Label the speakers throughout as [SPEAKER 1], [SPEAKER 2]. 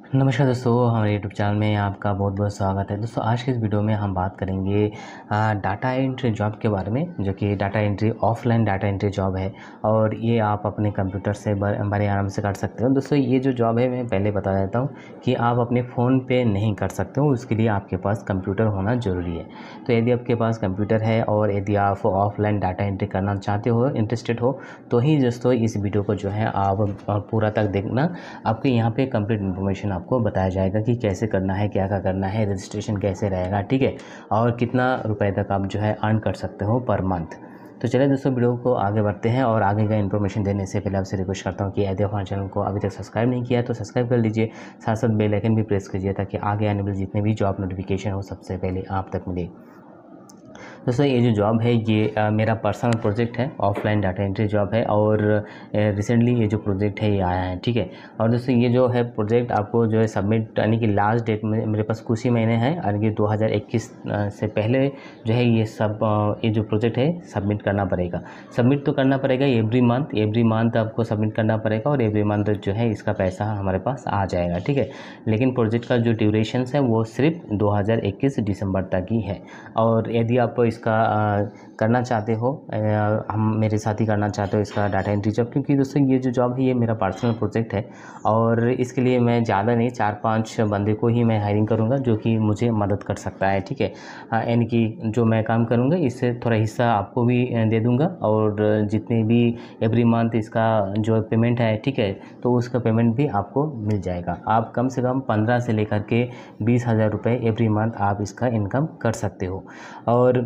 [SPEAKER 1] नमस्कार दोस्तों, हमारे यूट्यूब चैनल में आपका बहुत बहुत स्वागत है। दोस्तों आज के इस वीडियो में हम बात करेंगे डाटा एंट्री जॉब के बारे में, जो कि data entry offline data entry job है और ये आप अपने कंप्यूटर से बड़े आराम से कर सकते हो। दोस्तों ये जो जॉब है, मैं पहले बता देता हूँ कि आप अपने फ़ोन पे नहीं कर सकते हो, उसके लिए आपके पास कंप्यूटर होना ज़रूरी है। तो यदि आपके पास कंप्यूटर है और यदि आप ऑफलाइन डाटा एंट्री करना चाहते हो, इंटरेस्टेड हो, तो ही दोस्तों इस वीडियो को जो है आप पूरा तक देखना। आपके यहाँ पे कंप्लीट इन्फॉर्मेशन आपको बताया जाएगा कि कैसे करना है, क्या क्या करना है, रजिस्ट्रेशन कैसे रहेगा, ठीक है, और कितना रुपए तक आप जो है अर्न कर सकते हो पर मंथ। तो चलिए दोस्तों वीडियो को आगे बढ़ते हैं और आगे का इन्फॉर्मेशन देने से पहले आपसे रिक्वेस्ट करता हूँ कि यदि हमारे चैनल को अभी तक सब्सक्राइब नहीं किया है तो सब्सक्राइब कर लीजिए, साथ साथ बेल आइकन भी प्रेस कीजिए ताकि आगे आने वाले जितने भी जॉब नोटिफिकेशन हो सबसे पहले आप तक मिले। दोस्तों ये जो जॉब है ये मेरा पर्सनल प्रोजेक्ट है, ऑफलाइन डाटा एंट्री जॉब है और रिसेंटली ये जो प्रोजेक्ट है ये आया है, ठीक है। और दोस्तों ये जो है प्रोजेक्ट आपको जो है सबमिट यानी कि लास्ट डेट में मेरे पास कुछ ही महीने हैं, यानी कि 2021 से पहले जो है ये सब ये जो प्रोजेक्ट है सबमिट करना पड़ेगा। सबमिट तो करना पड़ेगा एवरी मंथ आपको सबमिट करना पड़ेगा और एवरी मंथ जो है इसका पैसा हमारे पास आ जाएगा, ठीक है। लेकिन प्रोजेक्ट का जो ड्यूरेशन है वो सिर्फ 2021 दिसंबर तक ही है। और यदि आप इसका करना चाहते हो, हम मेरे साथ ही करना चाहते हो इसका डाटा एंट्री जॉब, क्योंकि दोस्तों ये जो जॉब है ये मेरा पर्सनल प्रोजेक्ट है और इसके लिए मैं ज़्यादा नहीं 4-5 बंदे को ही मैं हायरिंग करूँगा जो कि मुझे मदद कर सकता है, ठीक है। यानी कि जो मैं काम करूँगा इससे थोड़ा हिस्सा आपको भी दे दूँगा और जितने भी एवरी मंथ इसका जो पेमेंट है, ठीक है, तो उसका पेमेंट भी आपको मिल जाएगा। आप कम से कम 15 से लेकर के 20,000 रुपये एवरी मंथ आप इसका इनकम कर सकते हो। और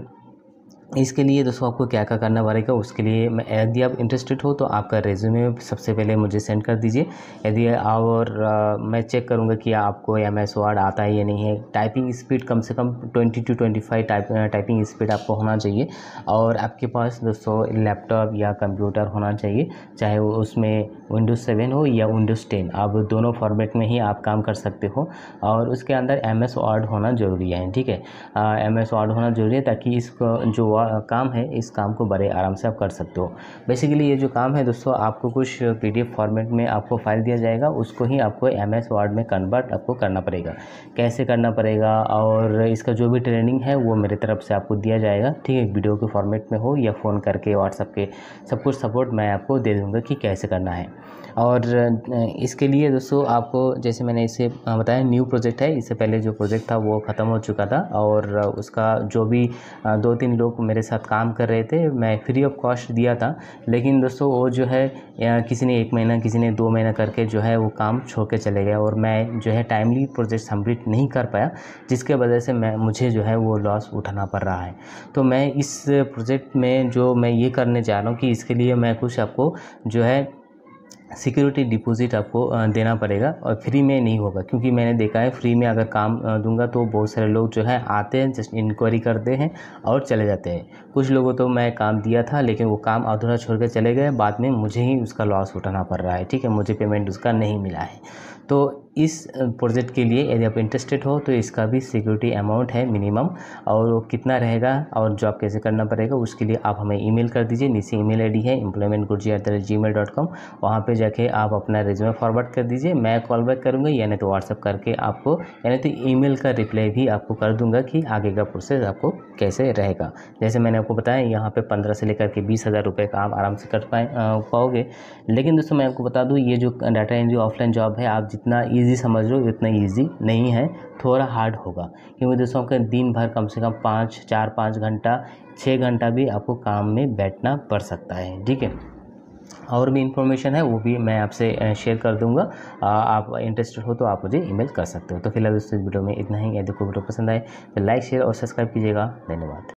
[SPEAKER 1] इसके लिए दोस्तों आपको क्या क्या करना पड़ेगा, उसके लिए मैं यदि आप इंटरेस्टेड हो तो आपका रेज्यूमे सबसे पहले मुझे सेंड कर दीजिए। यदि और मैं चेक करूँगा कि आपको MS वर्ड आता है या नहीं है। टाइपिंग स्पीड कम से कम 20 to 25 टाइपिंग स्पीड आपको होना चाहिए और आपके पास दोस्तों लैपटॉप या कंप्यूटर होना चाहिए, चाहे वो उसमें Windows 7 हो या Windows 10, आप दोनों फॉर्मेट में ही आप काम कर सकते हो। और उसके अंदर MS वर्ड होना ज़रूरी है, ठीक है। MS वर्ड होना ज़रूरी है ताकि इसको जो काम है इस काम को बड़े आराम से आप कर सकते हो। बेसिकली ये जो काम है दोस्तों, आपको कुछ PDF फॉर्मेट में आपको फाइल दिया जाएगा, उसको ही आपको MS वर्ड में कन्वर्ट आपको करना पड़ेगा। कैसे करना पड़ेगा और इसका जो भी ट्रेनिंग है वो मेरे तरफ से आपको दिया जाएगा, ठीक है। वीडियो के फॉर्मेट में हो या फ़ोन करके व्हाट्सएप के सब कुछ सपोर्ट मैं आपको दे दूँगा कि कैसे करना है। और इसके लिए दोस्तों आपको जैसे मैंने इसे बताया न्यू प्रोजेक्ट है, इससे पहले जो प्रोजेक्ट था वो ख़त्म हो चुका था और उसका जो भी 2-3 लोग मेरे साथ काम कर रहे थे, मैं फ्री ऑफ कॉस्ट दिया था। लेकिन दोस्तों वो जो है किसी ने 1 महीना, किसी ने 2 महीना करके जो है वो काम छोड़ के चले गए और मैं जो है टाइमली प्रोजेक्ट कंप्लीट नहीं कर पाया, जिसके वजह से मुझे जो है वो लॉस उठाना पड़ रहा है। तो मैं इस प्रोजेक्ट में जो मैं ये करने जा रहा हूँ कि इसके लिए मैं कुछ आपको जो है सिक्योरिटी डिपॉजिट आपको देना पड़ेगा और फ्री में नहीं होगा, क्योंकि मैंने देखा है फ्री में अगर काम दूंगा तो बहुत सारे लोग जो है आते हैं, जस्ट इंक्वायरी करते हैं और चले जाते हैं। कुछ लोगों तो मैं काम दिया था लेकिन वो काम अधूरा छोड़ के चले गए, बाद में मुझे ही उसका लॉस उठाना पड़ रहा है, ठीक है, मुझे पेमेंट उसका नहीं मिला है। तो इस प्रोजेक्ट के लिए यदि आप इंटरेस्टेड हो तो इसका भी सिक्योरिटी अमाउंट है मिनिमम, और वो कितना रहेगा और जॉब कैसे करना पड़ेगा उसके लिए आप हमें ईमेल कर दीजिए। नीचे ईमेल आईडी है employmentgurji@gmail.com, वहाँ पे जाके आप अपना रिज्यूमे फॉरवर्ड कर दीजिए। मैं कॉल बैक करूँगा या नहीं तो व्हाट्सअप करके आपको या नहीं तो ईमेल का रिप्लाई भी आपको कर दूँगा कि आगे का प्रोसेस आपको कैसे रहेगा। जैसे मैंने आपको बताया यहाँ पे 15 से लेकर के 20,000 रुपये का आप आराम से कर पाओगे। लेकिन दोस्तों मैं आपको बता दूँ ये जो डाटा एंट्री ऑफलाइन जॉब है, आप जितना ईजी समझ लो उतना ईजी नहीं है, थोड़ा हार्ड होगा, क्योंकि दोस्तों आपका दिन भर कम से कम 4-5 घंटा 6 घंटा भी आपको काम में बैठना पड़ सकता है, ठीक है। और भी इन्फॉर्मेशन है वो भी मैं आपसे शेयर कर दूंगा। आप इंटरेस्टेड हो तो आप मुझे ईमेल कर सकते हो। तो फिलहाल दोस्तों इस वीडियो में इतना ही। यदि कोई वीडियो पसंद आए तो लाइक, शेयर और सब्सक्राइब कीजिएगा। धन्यवाद।